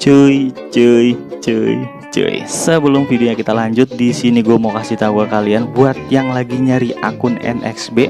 Cuy. Sebelum videonya kita lanjut, di sini gue mau kasih tahu ke kalian buat yang lagi nyari akun NXB,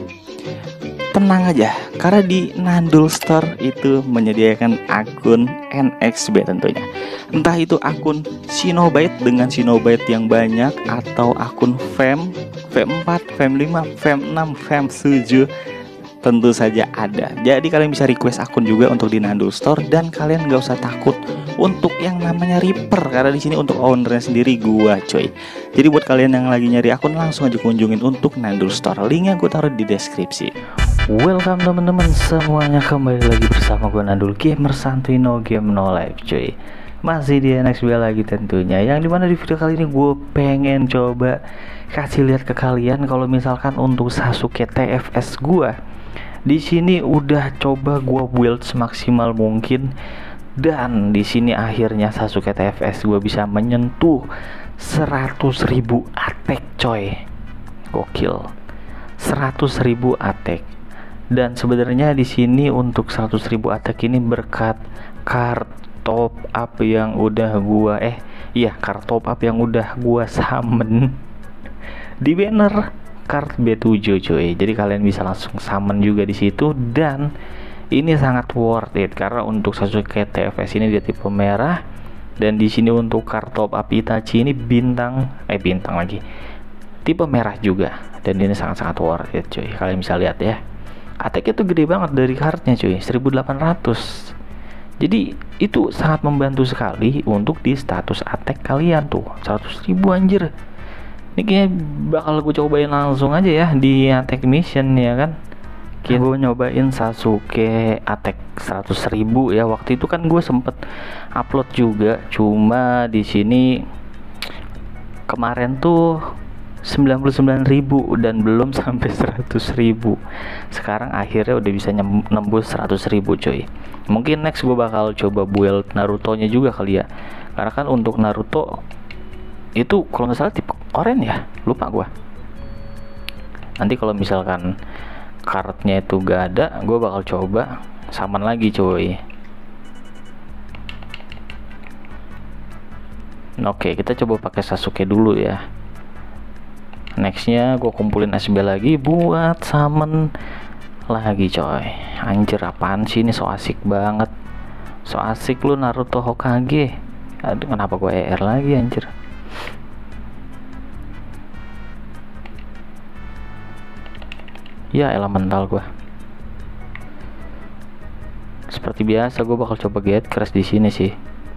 tenang aja, karena di Nandul Store itu menyediakan akun NXB tentunya. Entah itu akun Shinobyte dengan Shinobyte yang banyak, atau akun Fam, Fam4, Fam5, Fam6, Fam7, tentu saja ada. Jadi kalian bisa request akun juga untuk di Nandul Store, dan kalian gak usah takut untuk yang namanya Reaper, karena di sini untuk ownernya sendiri gua, coy. Jadi buat kalian yang lagi nyari akun, langsung aja kunjungin untuk Nandul Store. Linknya gue taruh di deskripsi. Welcome teman-teman semuanya, kembali lagi bersama gue Nandul, gamer santuy, no game no life, cuy. Masih di NXB lagi tentunya, yang dimana di video kali ini gue pengen coba kasih lihat ke kalian kalau misalkan untuk Sasuke TFS gue di sini udah coba gue build semaksimal mungkin, dan di sini akhirnya Sasuke TFS gue bisa menyentuh 100.000 attack, coy. Gokil, 100.000 attack. Dan sebenarnya di sini untuk 100.000 attack ini berkat card top up yang udah gua card top up yang udah gua summon di banner card B7, cuy. Jadi kalian bisa langsung summon juga di situ, dan ini sangat worth it karena untuk Sasuke TFS ini dia tipe merah, dan di sini untuk card top up Itachi ini bintang lagi tipe merah juga, dan ini sangat worth it, cuy. Kalian bisa lihat ya, attack itu gede banget dari cardnya, cuy, 1800. Jadi itu sangat membantu sekali untuk di status attack kalian tuh, 100.000 anjir. Ini kayaknya bakal gue cobain langsung aja ya di attack mission ya kan. Gue nyobain Sasuke attack 100.000 ya. Waktu itu kan gue sempet upload juga, cuma di sini kemarin tuh 99.000 dan belum sampai 100.000. Sekarang akhirnya udah bisa nembus 100.000, cuy. Mungkin next gue bakal coba build Naruto nya juga kali ya, karena kan untuk Naruto itu kalau nggak salah tipe oranye ya, lupa gue. Nanti kalau misalkan cardnya itu gak ada, gue bakal coba summon lagi, cuy. Oke, kita coba pakai Sasuke dulu ya. Nextnya gue kumpulin SB lagi buat summon lagi, coy. Anjir, apaan sih ini, so asik banget, so asik lu Naruto Hokage. Aduh, kenapa gue ER lagi anjir. Ya elemental gue. Seperti biasa gue bakal coba get crash di sini sih.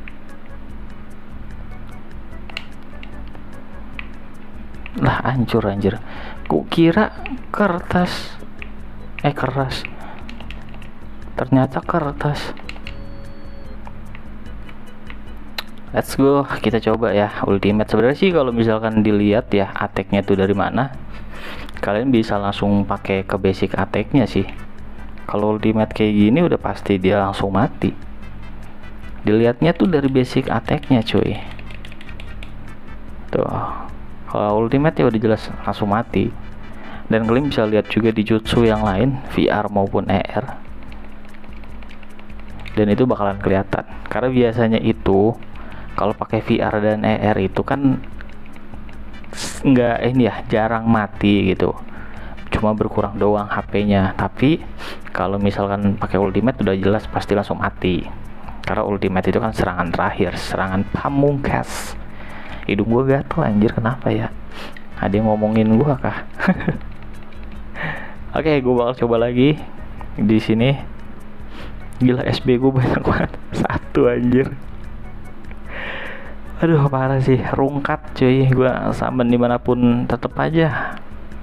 Lah hancur anjir. Ku kira kertas keras. Ternyata kertas. Let's go, kita coba ya ultimate. Sebenarnya sih kalau misalkan dilihat ya attack-nya tuh dari mana, kalian bisa langsung pakai ke basic attack-nya sih. Kalau ultimate kayak gini udah pasti dia langsung mati. Dilihatnya tuh dari basic attack-nya, cuy. Tuh. Kalau ultimate ya udah jelas langsung mati. Dan kalian bisa lihat juga di jutsu yang lain, VR maupun ER. Dan itu bakalan kelihatan. Karena biasanya itu kalau pakai VR dan ER itu kan jarang mati gitu. Cuma berkurang doang HP-nya. Tapi kalau misalkan pakai ultimate udah jelas pasti langsung mati. Karena ultimate itu kan serangan terakhir, serangan pamungkas. Hidung gue gatel anjir, kenapa ya? Ada yang ngomongin gue kah? Oke, gue bakal coba lagi di sini. Gila, SB gue banyak banget, 1 anjir. Aduh parah sih, rungkat cuy. Gue summon dimanapun tetep aja.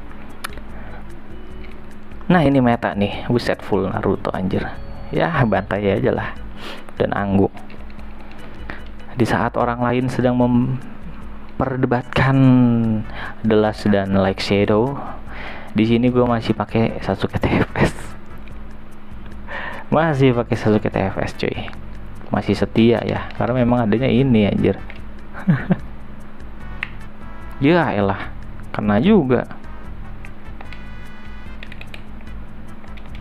Nah ini meta nih, buset full Naruto anjir. Ya bantai aja lah, dan angguk. Di saat orang lain sedang memperdebatkan The Last dan Like Shadow, di sini gue masih pakai Sasuke TFS. Masih pakai Sasuke TFS, cuy. Masih setia ya, karena memang adanya ini anjir. Ya elah, kena juga.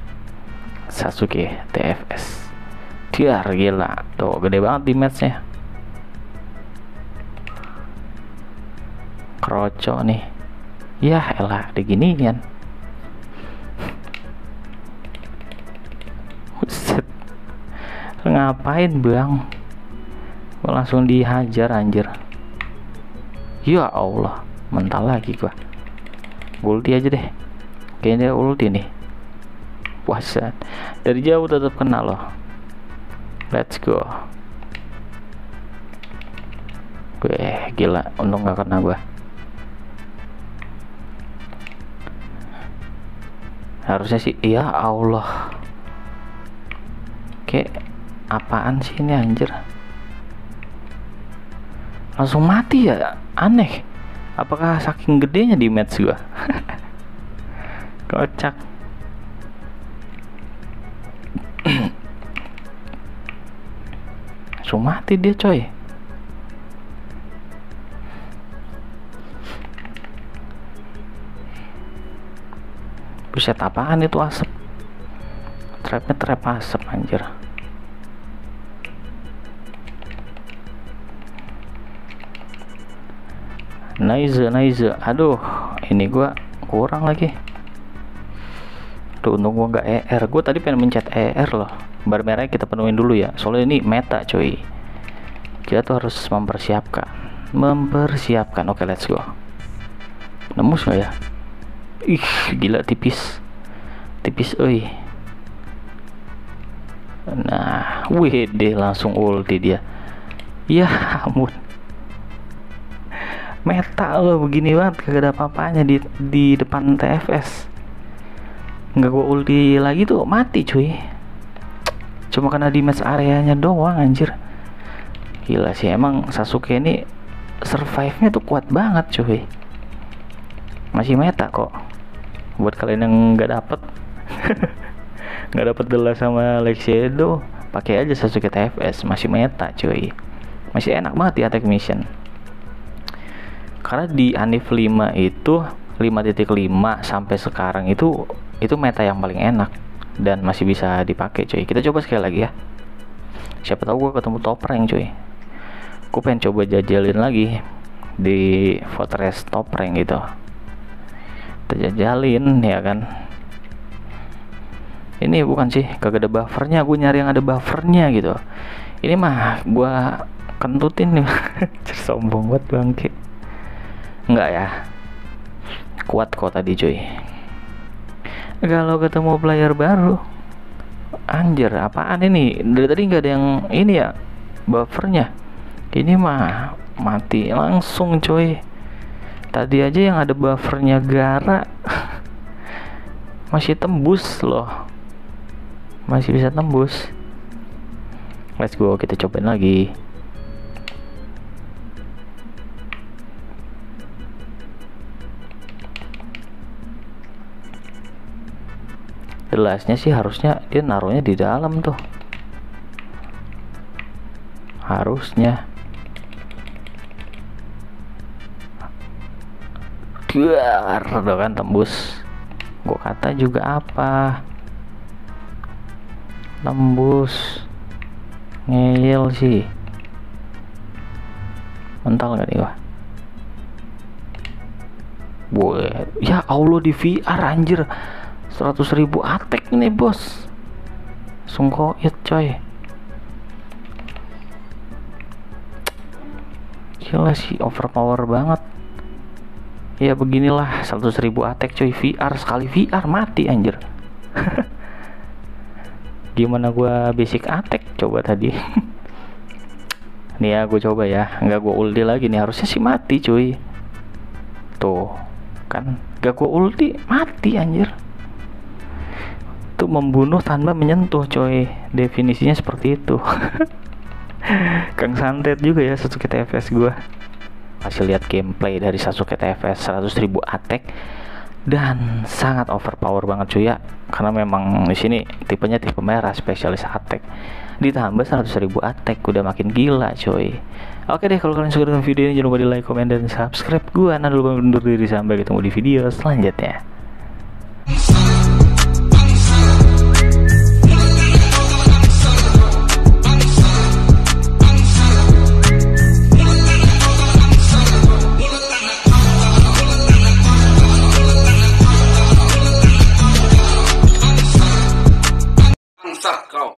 Sasuke TFS. Tiar, gila. Tuh, gede banget di matchnya. Kroco nih. Ya elah, diginian. Buset. Ngapain bang? Gua langsung dihajar anjir. Ya Allah, mental lagi gua. Ulti aja deh. Kayaknya ulti nih. Buset. Dari jauh tetap kena loh. Let's go. Gue gila, untung gak kena gua. Harusnya sih, ya Allah. Kayak apaan sih ini anjir? Langsung mati ya, aneh. Apakah saking gedenya di match gua? Kocak. Langsung mati dia coy. Buset, apaan itu asap? Trapnya trap asap anjir. Nice. Aduh, ini gua kurang lagi. Tuh, untung gua nggak ER. Gua tadi pengen mencet ER loh. Bar merahnya kita penuhin dulu ya. Soalnya ini meta coy. Kita tuh harus mempersiapkan. Oke, let's go. Nembus nggak ya? Ih, gila tipis, oi. Nah, wih deh, langsung ulti dia. Ya ampun, meta loh begini banget, kagak ada apa-apanya di depan TFS. Nggak gua ulti lagi tuh mati cuy. Cuma karena di match areanya doang anjir. Gila sih, emang Sasuke ini survive-nya tuh kuat banget cuy. Masih meta kok. Buat kalian yang nggak dapet nggak dapet Dela sama Lex Shadow, pakai aja Sasuke TFS, masih meta cuy, masih enak banget di attack mission. Karena di Anif 5 itu 5.5 sampai sekarang itu meta yang paling enak dan masih bisa dipakai cuy. Kita coba sekali lagi ya, siapa tahu gua ketemu top rank cuy. Gua pengen coba jajalin lagi di Fortress top rank gitu. Kita jajalin ya kan. Ini bukan sih, kagak ada buffernya. Gue nyari yang ada buffernya gitu. Ini mah gue kentutin nih. Sombong banget bangke. Enggak ya, kuat kok tadi cuy. Kalau ketemu player baru, anjir apaan ini? Dari tadi nggak ada yang ini ya, buffernya. Ini mah mati langsung cuy. Tadi aja yang ada buffernya Gara masih tembus loh, masih bisa tembus. Let's go, kita cobain lagi. Jelasnya sih harusnya dia naruhnya di dalam tuh, harusnya. Udah kan tembus. Gua kata juga apa, tembus. Ngeyel sih, mental gak nih wah. Ya Allah, di VR anjir 100.000 attack nih bos. Sungkoit coy. Gila sih, overpower banget. Ya beginilah 100.000 attack coy, VR sekali VR mati anjir. Gimana gua basic attack coba tadi. Nih ya, gue coba ya, nggak gue ulti lagi nih, harusnya sih mati cuy. Tuh kan, nggak gue ulti mati anjir. Tuh membunuh tanpa menyentuh coy, definisinya seperti itu. Kang santet juga ya Sasuke TFS gue. Kasih lihat gameplay dari Sasuke TFS 100.000 attack dan sangat overpower banget cuy ya, karena memang di sini tipenya tipe merah spesialis attack, ditambah 100.000 attack udah makin gila cuy. Oke deh, kalau kalian suka dengan video ini jangan lupa di like, comment, dan subscribe. Gua Nandul undur diri, sampai ketemu di video selanjutnya.